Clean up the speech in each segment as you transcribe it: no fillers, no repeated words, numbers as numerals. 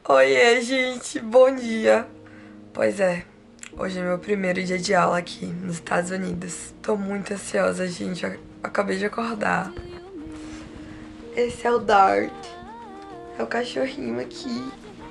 Oiê, gente, bom dia. Pois é, hoje é meu primeiro dia de aula aqui nos Estados Unidos. Tô muito ansiosa, gente, eu acabei de acordar. Esse é o Dart, é o cachorrinho aqui.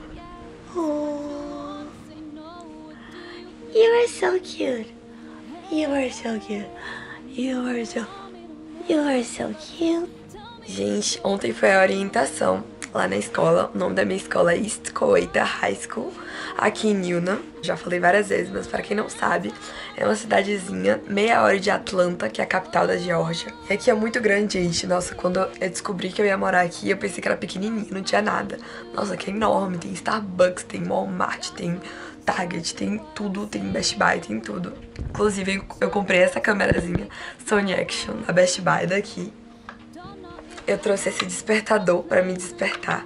Oh. You are so cute. You are so cute. You are so cute. Gente, ontem foi a orientação lá na escola. O nome da minha escola é East Coweta High School, aqui em Newnan. Já falei várias vezes, mas pra quem não sabe, é uma cidadezinha meia hora de Atlanta, que é a capital da Geórgia. E aqui é muito grande, gente. Nossa, quando eu descobri que eu ia morar aqui, eu pensei que era pequenininho, não tinha nada. Nossa, aqui é enorme. Tem Starbucks, tem Walmart, tem Target, tem tudo, tem Best Buy, tem tudo. Inclusive, eu comprei essa câmerazinha Sony Action da Best Buy daqui. Eu trouxe esse despertador pra me despertar.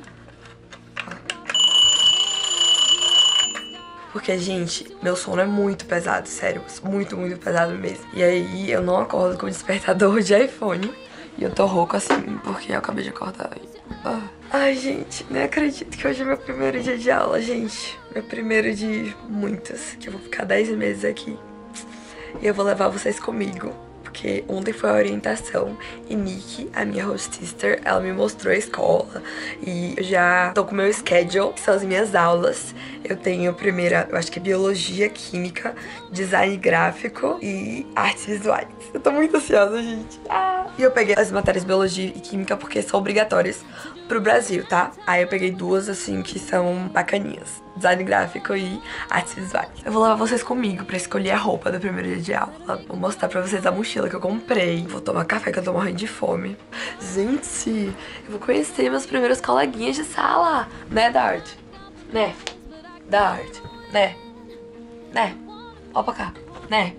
Porque, gente, meu sono é muito pesado, sério. Muito, muito pesado mesmo. E aí, eu não acordo com despertador de iPhone. E eu tô rouco assim, porque eu acabei de acordar. Ai, gente, nem acredito que hoje é meu primeiro dia de aula, gente. Meu primeiro de muitas, que eu vou ficar 10 meses aqui. E eu vou levar vocês comigo. Porque ontem foi a orientação e Nick, a minha host sister, ela me mostrou a escola e eu já tô com o meu schedule, que são as minhas aulas. Eu tenho primeira, eu acho que é biologia, química, design gráfico e artes visuais. Eu tô muito ansiosa, gente. E eu peguei as matérias biologia e química porque são obrigatórias pro Brasil, tá? Aí eu peguei duas, assim, que são bacaninhas. Design gráfico e artes visuais. Eu vou levar vocês comigo pra escolher a roupa do primeiro dia de aula. Vou mostrar pra vocês a mochila que eu comprei. Vou tomar café que eu tô morrendo de fome. Gente, eu vou conhecer meus primeiros coleguinhas de sala. Né, Dart? Né? Dart? Né? Né? Ó pra cá. Né?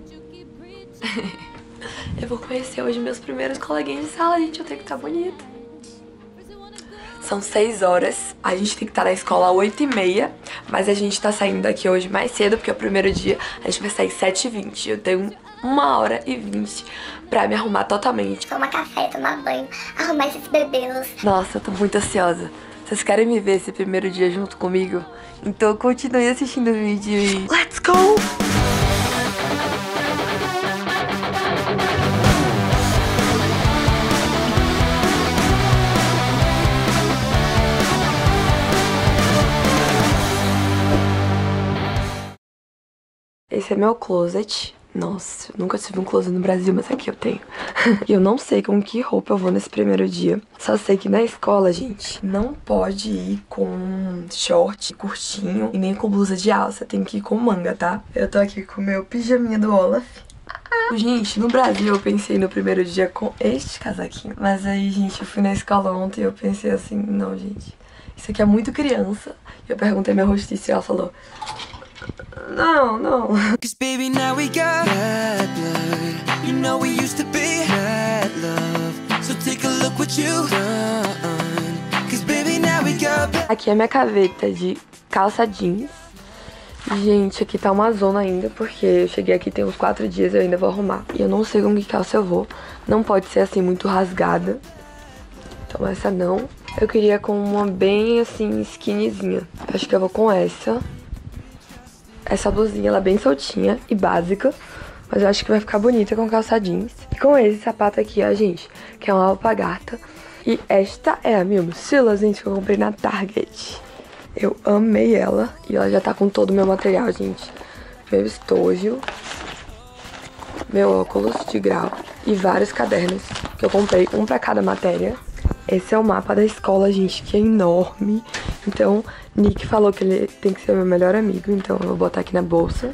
Eu vou conhecer hoje meus primeiros coleguinhas de sala, gente. Eu tenho que estar bonita. São 6 horas, a gente tem que estar na escola às 8h30, mas a gente tá saindo daqui hoje mais cedo, porque é o primeiro dia, a gente vai sair 7h20. Eu tenho 1h20 pra me arrumar totalmente. Tomar café, tomar banho, arrumar esses bebelos. Nossa, eu tô muito ansiosa. Vocês querem me ver esse primeiro dia junto comigo? Então continue assistindo o vídeo e... Let's go! Esse é meu closet. Nossa, eu nunca tive um closet no Brasil, mas aqui eu tenho. E eu não sei com que roupa eu vou nesse primeiro dia. Só sei que na escola, gente, não pode ir com short curtinho e nem com blusa de alça. Tem que ir com manga, tá? Eu tô aqui com o meu pijaminha do Olaf. Gente, no Brasil eu pensei no primeiro dia com este casaquinho. Mas aí, gente, eu fui na escola ontem e eu pensei assim, não, gente, isso aqui é muito criança. E eu perguntei à minha hostess e ela falou... Não. Cause baby, now we got bad blood. You know we used to be bad love. So take a look what you've done. Cause baby, now we got bad... Aqui é minha gaveta de calça jeans. Gente, aqui tá uma zona ainda, porque eu cheguei aqui tem uns 4 dias e eu ainda vou arrumar. E eu não sei com que calça eu vou. Não pode ser assim muito rasgada. Então essa não. Eu queria com uma bem assim skinnyzinha. Acho que eu vou com essa. Essa blusinha, ela é bem soltinha e básica, mas eu acho que vai ficar bonita com calça jeans. E com esse sapato aqui, ó, gente, que é uma alpargata. E esta é a minha mochila, gente, que eu comprei na Target. Eu amei ela e ela já tá com todo o meu material, gente. Meu estojo, meu óculos de grau e vários cadernos que eu comprei, um pra cada matéria. Esse é o mapa da escola, gente, que é enorme. Então, Nick falou que ele tem que ser meu melhor amigo, então eu vou botar aqui na bolsa.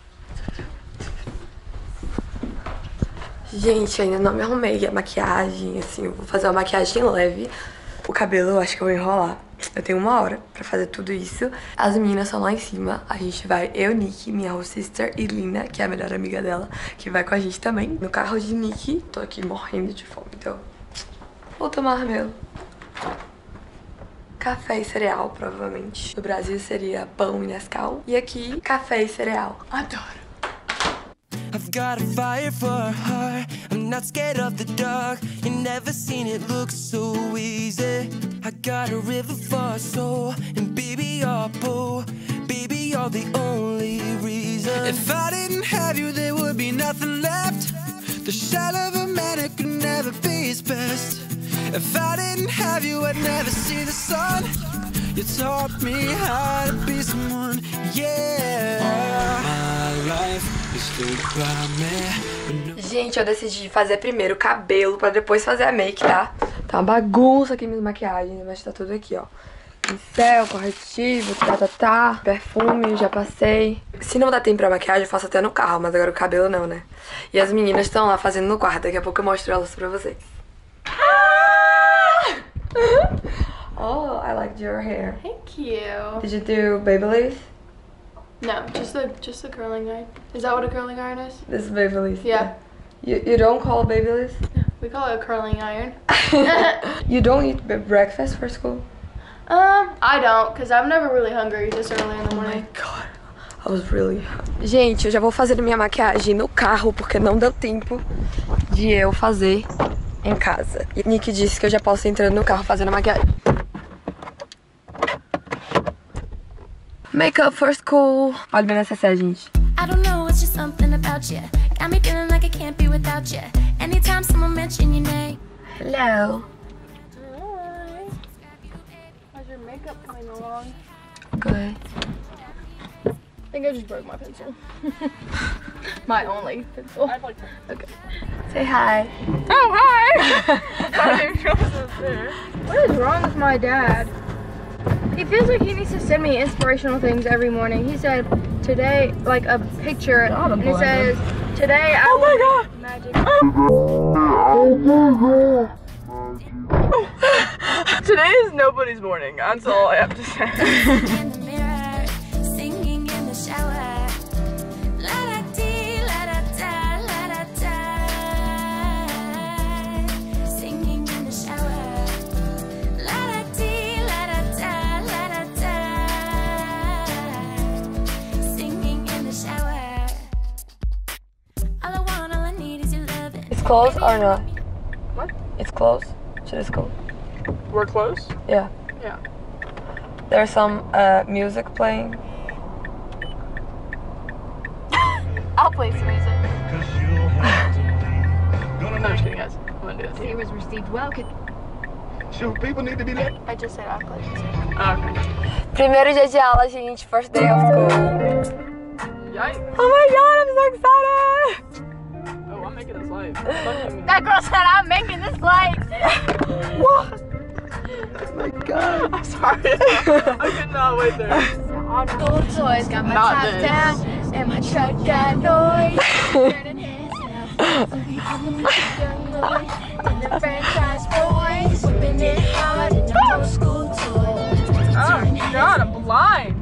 Gente, ainda não me arrumei a maquiagem, assim, eu vou fazer uma maquiagem leve. O cabelo eu acho que eu vou enrolar. Eu tenho 1 hora pra fazer tudo isso. As meninas são lá em cima. A gente vai, eu, Nick, minha host sister e Lina, que é a melhor amiga dela, que vai com a gente também. No carro de Nick, tô aqui morrendo de fome, então... Vou tomar meu café e cereal, provavelmente. No Brasil seria pão e Nescau. E aqui, café e cereal. Adoro. I've got a fire for a heart. I'm not scared of the dark. You never seen it look so easy. I got a river for a soul, and baby you're boo, baby you're the only reason. If I didn't have you, there would be nothing left. The shell of a man who could never be his best. If I didn't have you, I'd never see the sun. You taught me how to be someone, yeah. My life is stood by me. Gente, eu decidi fazer primeiro o cabelo pra depois fazer a make, tá? Tá uma bagunça aqui minhas maquiagens, mas tá tudo aqui, ó. Pincel, corretivo, perfume, já passei. Se não dá tempo pra maquiagem, eu faço até no carro, mas agora o cabelo não, né? E as meninas estão lá fazendo no quarto, daqui a pouco eu mostro elas pra vocês. Oh, I liked your hair. Thank you. Did you do Babyliss? No, just the curling iron. Is that what a curling iron is? This is Babyliss. Yeah. You don't call it Babyliss? We call it a curling iron. You don't eat breakfast for school? I don't, because I'm never really hungry this early in the morning. Oh my god, I was really hungry. Gente, eu já vou fazer minha maquiagem no carro, porque não deu tempo de eu fazer em casa. E Nick disse que eu já posso entrar no carro fazendo a maquiagem. Makeup for school. Olha minha necessaire, gente. I don't know, it's just something about you. Got me feeling like I can't be without you. Anytime someone mention your name. Hello. Hi. How's your makeup coming along? Good. I think I just broke my pencil. My only pencil. Okay. Say hi. Oh, hi! What is wrong with my dad? He feels like he needs to send me inspirational things every morning. He said today, like a picture, and it says, today I will make magic. Today is nobody's morning, that's all I have to say. In the mirror, singing in the shower. La da dee, la da da, la da da. Singing in the shower. La da dee, la da da, la da da. Singing in the shower. All I want, all I need is your loving. It's closed or not? What? It's closed. Should it's closed? We're close? Yeah. Yeah. There's some music playing. I'll play some music. I'm just kidding, guys. I'm gonna do this. It was received well. Shoot, people need to be let. I just said I'll play music. Okay. Primeiro dia de aula, gente. First day of school. Yikes. Oh my god, I'm so excited! Oh, I'm making this live. Fuck you. That girl said I'm making this light. What? Oh my god. I'm sorry. I could not wait there. All the toys got my Not top this. down and my truck got noise. Turning heads now. So we have the young boys and the franchise boys whipping it hard in the old school toys. Oh god, I'm blind.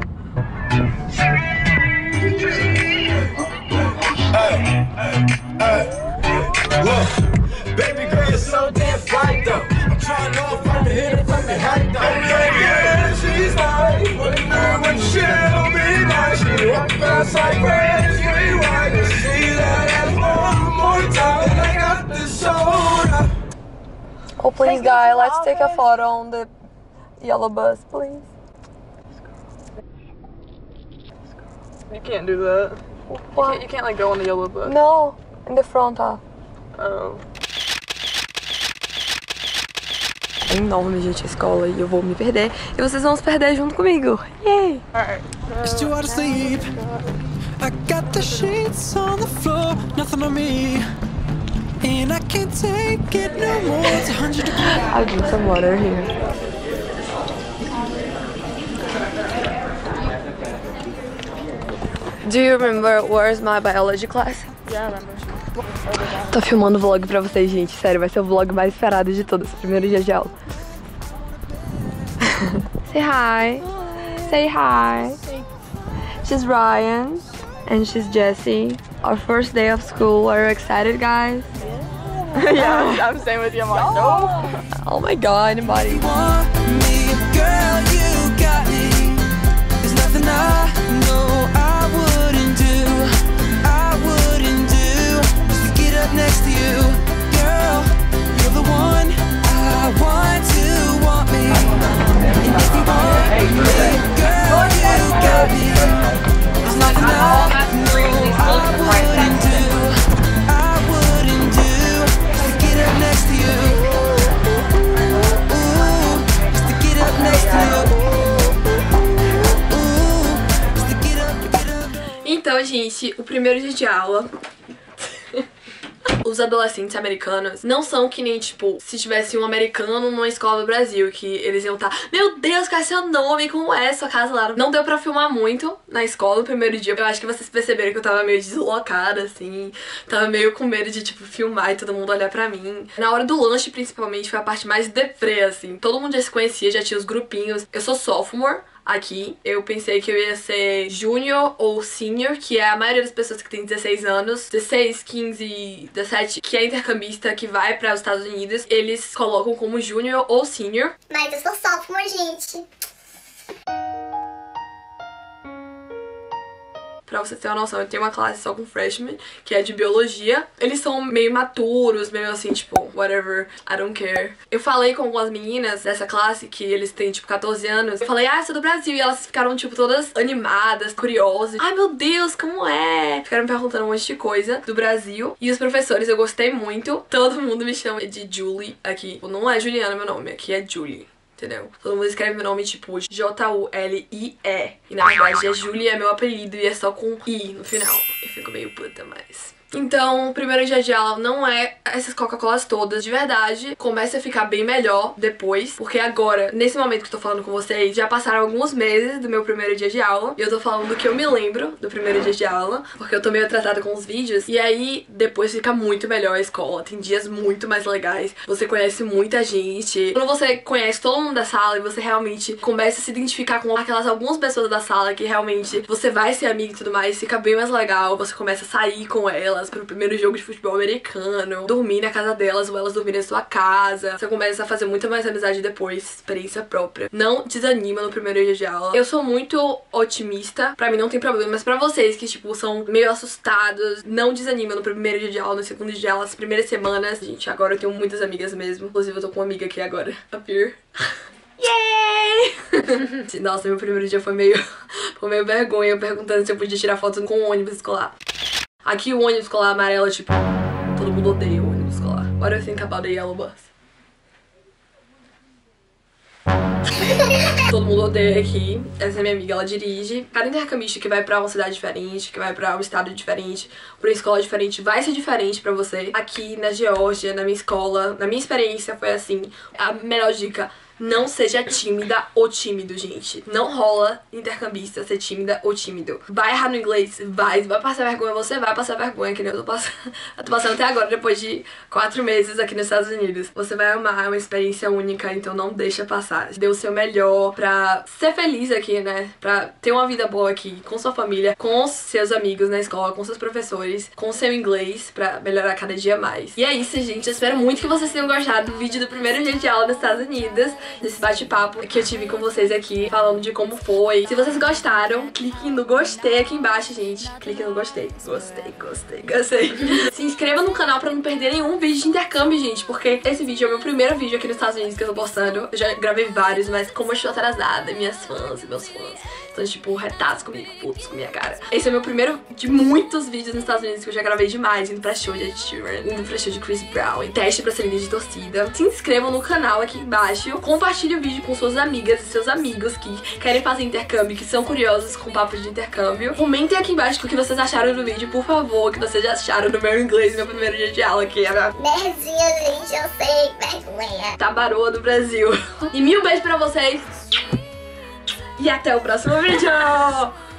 Look, baby girl, you're so damn fly though. I'm trying to know if I can hit it from behind though. Yeah, she's mine. But now when she'll be mine, she walk fast like red. Rewind and see that ass one more time. I got this soda. Oh please, guys, let's take a photo on the yellow bus, please. You can't do that. What? You can't like go on the yellow bus. No, in the front, ó. Oh. É enorme, gente, a escola, e eu vou me perder. E vocês vão se perder junto comigo. Yay! Alright. It's too hard to sleep. I got the sheets on the floor, nothing on me. And I can't take it no more. It's 100 degrees. I'll drink some water here. Do you remember where's my biology class? Yeah, I remember. Tô filmando o vlog pra vocês, gente. Sério, vai ser o vlog mais esperado de todos. Primeiro dia de aula. Say hi. Say hi. She's Ryan. And she's Jessie. Our first day of school. Are you excited, guys? Yeah, I'm staying with you. I'm like, no. Oh my god, anybody? Want me, girl, you got me. There's nothing I know I wouldn't do. I wouldn't do. Just to get up next to you. Girl, you're the one I want to want me. gente, o primeiro dia de aula... Os adolescentes americanos não são que nem, tipo, se tivesse um americano numa escola do Brasil, que eles iam estar, meu Deus, qual é seu nome? Como é sua casa lá? Não deu pra filmar muito na escola no primeiro dia. Eu acho que vocês perceberam que eu tava meio deslocada, assim. Tava meio com medo de, tipo, filmar e todo mundo olhar pra mim. Na hora do lanche, principalmente, foi a parte mais deprê, assim. Todo mundo já se conhecia, já tinha os grupinhos. Eu sou sophomore aqui. Eu pensei que eu ia ser junior ou senior, que é a maioria das pessoas que tem 16 anos, 16, 15, 17, que é intercambista, que vai para os Estados Unidos, eles colocam como junior ou senior. Mas eu sou sophomore, gente. Pra vocês terem uma noção, eu tenho uma classe só com freshmen, que é de biologia. Eles são meio maturos, meio assim, tipo, whatever, I don't care. Eu falei com algumas meninas dessa classe, que eles têm, tipo, 14 anos. Eu falei, eu sou do Brasil. E elas ficaram, tipo, todas animadas, curiosas. Ai, meu Deus, como é? Ficaram me perguntando um monte de coisa do Brasil. E os professores, eu gostei muito. Todo mundo me chama de Julie aqui. Não é Juliana meu nome, aqui é Julie. Entendeu? Todo mundo escreve meu nome tipo Julie. E na verdade a Julie é meu apelido e é só com I no final. Eu fico meio puta, mas... Então, o primeiro dia de aula não é essas Coca-Colas todas, de verdade. Começa a ficar bem melhor depois, porque agora, nesse momento que eu tô falando com vocês, já passaram alguns meses do meu primeiro dia de aula. E eu tô falando do que eu me lembro do primeiro dia de aula, porque eu tô meio atrasada com os vídeos. E aí, depois fica muito melhor a escola. Tem dias muito mais legais. Você conhece muita gente. Quando você conhece todo mundo da sala e você realmente começa a se identificar com aquelas algumas pessoas da sala que realmente você vai ser amigo e tudo mais, fica bem mais legal. Você começa a sair com elas pro primeiro jogo de futebol americano, dormir na casa delas ou elas dormirem na sua casa. Você começa a fazer muita mais amizade depois, experiência própria. Não desanima no primeiro dia de aula. Eu sou muito otimista, pra mim não tem problema, mas pra vocês que, tipo, são meio assustados, não desanima no primeiro dia de aula, no segundo dia de aula, as primeiras semanas. Gente, agora eu tenho muitas amigas mesmo. Inclusive eu tô com uma amiga aqui agora, up here. Yay! Nossa, meu primeiro dia foi meio vergonha, perguntando se eu podia tirar foto com um ônibus escolar. Aqui o ônibus escolar amarelo, tipo, todo mundo odeia o ônibus escolar. What do you think about the yellow bus? Todo mundo odeia aqui. Essa é minha amiga, ela dirige. Cada intercambista que vai pra uma cidade diferente, que vai pra um estado diferente, pra uma escola diferente, vai ser diferente pra você. Aqui na Geórgia, na minha escola, na minha experiência foi assim. A melhor dica: não seja tímida ou tímido, gente. Não rola intercambista ser tímida ou tímido. Vai errar no inglês? Vai passar vergonha, você vai passar vergonha, que nem eu tô passando até agora, depois de 4 meses aqui nos Estados Unidos. Você vai amar, é uma experiência única, então não deixa passar. Dê o seu melhor pra ser feliz aqui, né? Pra ter uma vida boa aqui, com sua família, com seus amigos na escola, com seus professores, com seu inglês, pra melhorar cada dia mais. E é isso, gente. Eu espero muito que vocês tenham gostado do vídeo do primeiro dia de aula nos Estados Unidos, desse bate-papo que eu tive com vocês aqui, falando de como foi. Se vocês gostaram, clique no gostei aqui embaixo, gente. Clique no gostei. Gostei. Se inscreva no canal pra não perder nenhum vídeo de intercâmbio, gente, porque esse vídeo é o meu primeiro vídeo aqui nos Estados Unidos que eu tô postando. Eu já gravei vários, mas como eu estou atrasada, minhas fãs e meus fãs estão, tipo, retados comigo, putos com minha cara. Esse é o meu primeiro de muitos vídeos nos Estados Unidos que eu já gravei demais, indo pra show de Ed Sheeran, indo pra show de Chris Brown, e teste pra ser líder de torcida. Se inscrevam no canal aqui embaixo, compartilhe o vídeo com suas amigas e seus amigos que querem fazer intercâmbio, que são curiosos com papos de intercâmbio. Comentem aqui embaixo o que vocês acharam do vídeo, por favor, o que vocês acharam do meu inglês, meu primeiro dia de aula, que era Nerdinha, gente, eu sei, vergonha. Tabaroa do Brasil. E mil beijos pra vocês. E até o próximo vídeo!